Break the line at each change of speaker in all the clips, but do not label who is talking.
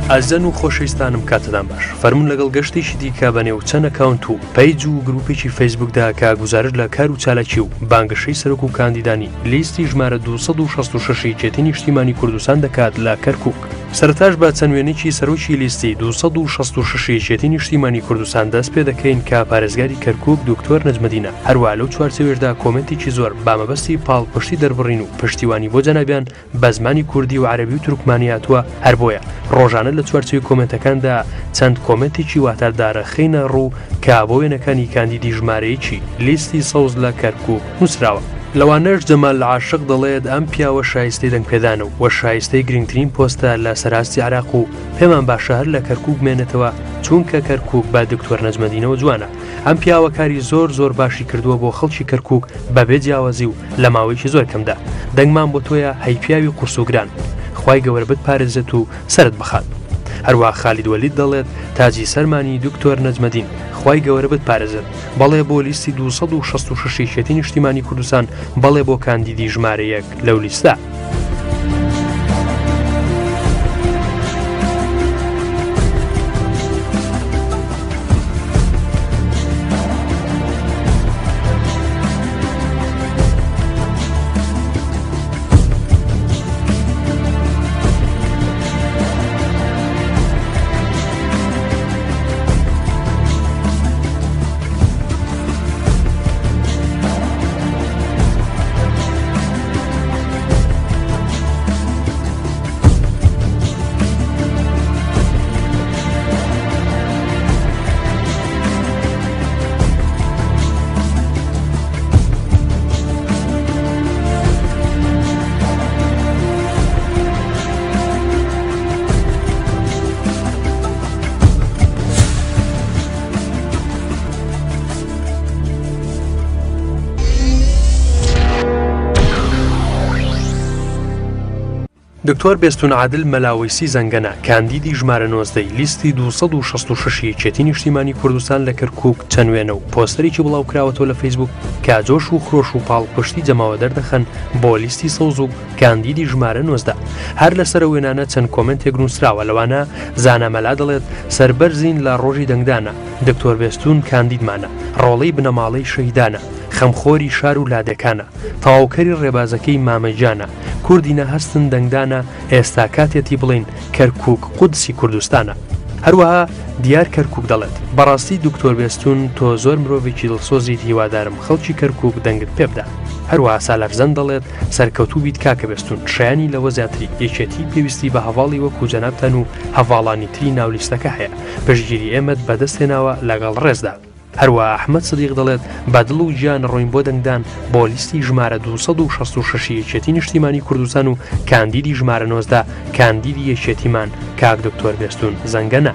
ئازەن و خۆشەویستانم کاتتان باش فەرمون لەگەڵ گەشتێکی دیکە بەنێو چەند ئەکاونت و پەیج و گروپێکی فەیسبوکدا کە گوزارش لە کار و چالاکی و بانگەشەی سەرۆک و کاندیدانی لیستی ژمارە 266 چێتی نیشتیمانی کوردستان دەکات لە کەرکووک. سەرەتاش بە چەند وێنێکی سەرۆکی لیستی 266 چێتی نیشتیمانی کوردستان دەست پێ دەکەین کە پارێزگاری کەرکووک دکتۆر نەجمەدینە. هەروە لەو چوارچێوێشدا کۆمنتێکی زۆر بامەبەستی پاڵپشتی دەربڕین و پشتیوانی بۆ جەنابیان بە زمانی کوردی و عەرەبی و تورکمانی هاتووە. هەر بۆیە ڕۆژانە لە چوارچێوی کۆمنتەکاندا چەند کۆمنتێکی واتاردارە خینە ڕوو کە بۆ وێنەکانی کاندیدی ژمارەیەکی لیستی سەوز لە کەرکووک نووسراوە. لەوانەش جەمال عاشق دەڵێت ئەم پیاوە شایستەی دەنگپێدانە و شایستەی گرنگترین پۆستە لە سەراستی عراق و پێمان باشە هەر لە کەرکووک بمێنێتەوە چونکە کەرکووک بە دکتۆر نەجمەدینەوە جوانە. ئەم پیاوە کاری زۆر باشی کردووە بۆ خەڵکی کەرکووک بەبێ جیاوازی و لە ماوەیەکی زۆر کەمدا. دەنگمان بۆ تۆیە هەی پیاوی قورسوگران، خوای گەورە بتپارێزێت و سەرت بخات. هەروە خالید وەلید دەڵێت تاجی سەرمانی دکتۆر نەجمەدین خوای گەورە بتپارێزێت، بەڵێ بۆ لیستی 266 چێتی نیشتیمانی کوردستان، بەڵێ بۆ کاندیدی ژمارە 1 لەو لیستە. دکتۆر بێستون عادل مەلاوەیسی زەنگەنە کاندیدی ژمارە 19 لیستی 266 چێتی نیشتیمانی کوردستان لە کەرکووک چەند وێنە و پۆستەرێکی بڵاو کراوەتەوە لە فەیسبوک کە جۆش و خرۆش و پاڵپشتی جەماوە دەردەخەن بۆ لیستی سەوز و کاندیدی ژمارە 19. هەر لەسەر وێنانە چەند کۆمنتێک نووسراوە، لەوانە زانامەلا دەڵێت سەربەرزین لە ڕۆژی دەنگدانە، دکتۆر بێستون کاندیدمانە، ڕۆڵەی بنەماڵەی شەهیدانە، خەمخۆری شار و لادەکانە، تەواوکەری ڕێبازەکەی مامەجانە، کوردینە هەستن دەنگدانە، ئێستا کاتێتی بڵین کەرکووک قودسی کوردستانە. هەروەها دیار کەرکووک دەڵێت بەڕاستی دکتۆر بێستون تۆ زۆر مرۆڤێکی دڵسۆزیت، هیوادارم خەڵکی کەرکووک دەنگت پێ بدات. هەروەها سالارزەن دەڵێت سەرکەوتوو بیت کاکە بێستون، شایانی لەوە زیاتری یەکێتی پێویستی بە هەواڵی وەکو جەنابتان و هەواڵانی تری ناولیستەکە هەیە، پشتگیری ئێمەت بەدەستێناوە لەگەڵ ڕێزدا. هەروە ئەحمەد سدیق دەڵێت بەدڵ و گیان ڕۆین بۆ دەنگدان بۆ لیستی ژمارە 266 یەکێتی نیشتیمانی کوردستان و کاندیدی ژمارە 19 کاندیدی یەکێتیمان کاک دکتۆر بێستون زەنگەنە.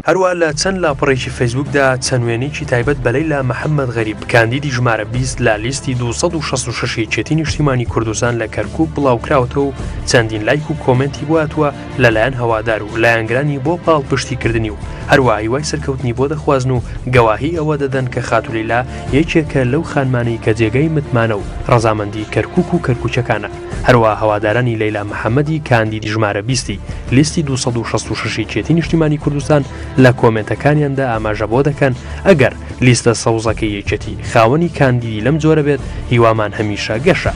هەروە لە چەند لاپەڕێکی فەیسبوکدا چەند وێنەیەکی تایبەت بە لەیلا محەممەد غەریب کاندیدی ژمارە 20 لە لیستی 266 یەکێتی نیشتیمانی کوردستان لە کەرکووک بڵاوکراوەتەوە و چەندین لایک و کۆمنتی بواتوە لەلایەن هەوادار و لایەنگرانی بۆ پاڵپشتیکردنی و هەروە هیوای سەرکەوتنی بۆ دەخوازن و گەواهی ئەوە دەدەن کە خاتولیلا یەکێکە لەو خانمانەی کە جێگەی متمانە و ڕەزامەندی کەرکووک و کەرکووچەکانە. هەروە هەوادارانی لەیلا محەممەدی کاندیدی ژمارە 20 لیستی 266 یەکێتی نیشتیمانی کوردستان لە کۆمنتەکانیاندا ئاماژە بۆ دەکەن ئەگەر لیستە سەوزەکەی یەکێتی خاوەنی کاندیدی لەم جۆرە بێت هیوامان هەمیشە گەشە.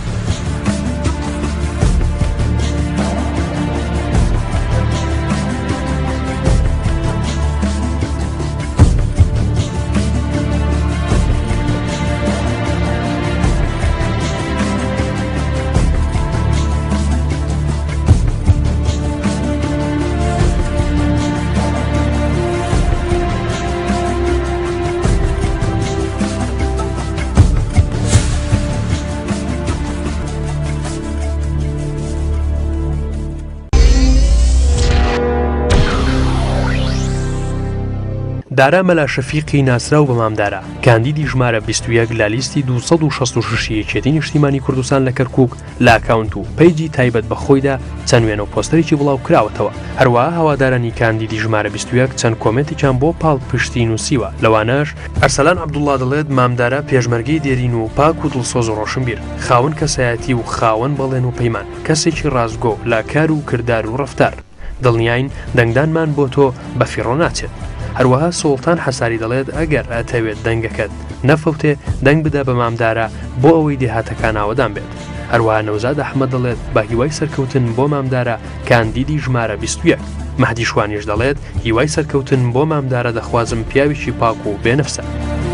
دارا مەلا شەفیقی ناسراو بە مامدارە کاندیدی ژمارە 21 لە لیستی 266 یەکێتی نیشتیمانی کوردستان لە کەرکووک لە ئاکاونت و پەیجی تایبەت بە خۆیدا چەند وێنە و پۆستەرێکی بڵاو کراوەتەوە. هەروەها هەوادارانی کاندیدی ژمارە 21 چەند کۆمنتێکیان بۆ پاڵپشتی نووسیوە، لەوانەش ئەرسەلان عەبدوڵڵا دەڵێت مامدارە پێشمەرگەی دێرین و پاک و دڵسۆز و ڕۆشنبیر، خاوەن کەسایەتی و خاوەن بەڵێن و پەیمان، کەسێکی ڕازگۆ لە کار و کردار و ڕەفتار. دڵنیاین دەنگدانمان بۆ تۆ بە فیڕۆ ناچێت. هەروەها سوڵتان حەساری دەڵێت ئەگەر ئەتەوێت دەنگەکەت نەفەوتێ دەنگ بدە بە مامدارە بۆ ئەوەی دێهاتەکان ئاوەدان بێت. هەروەها نەوزاد ئەحمەد دەڵێت بە هیوای سەرکەوتن بۆ مامدارە کاندیدی ژمارە 21. مەهدی شوانیش دەڵێت هیوای سەرکەوتن بۆ مامدارە دەخوازم پیاوێکی پاک و بێنەفسە.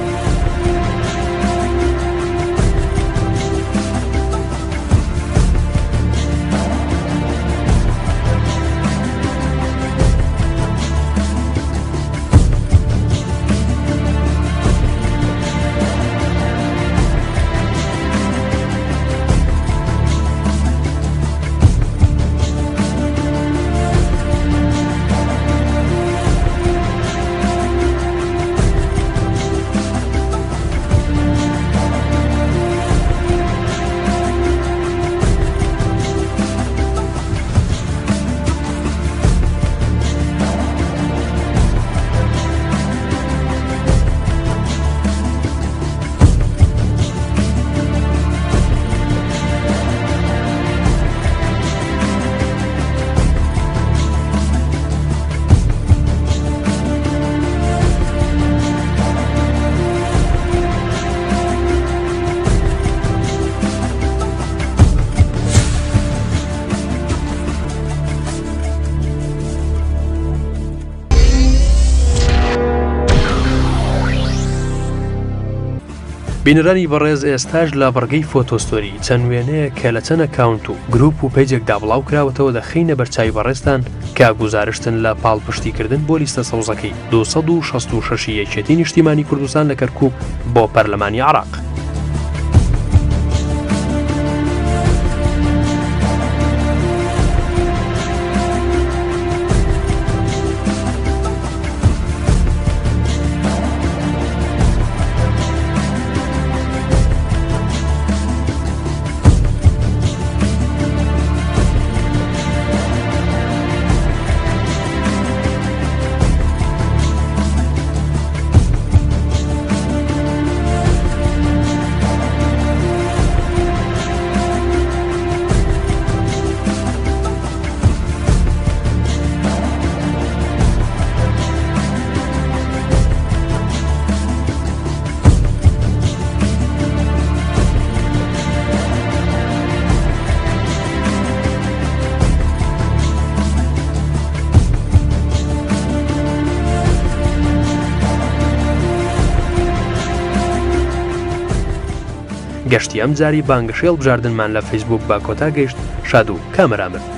بینەرانی بەڕێز ئێستاش لە بەڕگەی فۆتۆستۆری چەند وێنەیە کە لە چەند ئەکاونت و گروپ و پەیجێکدا بڵاو کراوەتەوە دەخینە بەرچاوی بەڕێستان کە گوزارشتن لە پاڵپشتیکردن بۆ لیستە سەوزەکەی 266 یەکێتی نیشتیمانی کوردستان لە کەرکووک بۆ پەرلەمانی عێراق. گەشتی ئەم جاری بانگشێڵ بژاردنمان لە فەیسبوک با کۆتا گەیشت. شاد و کامەرامر.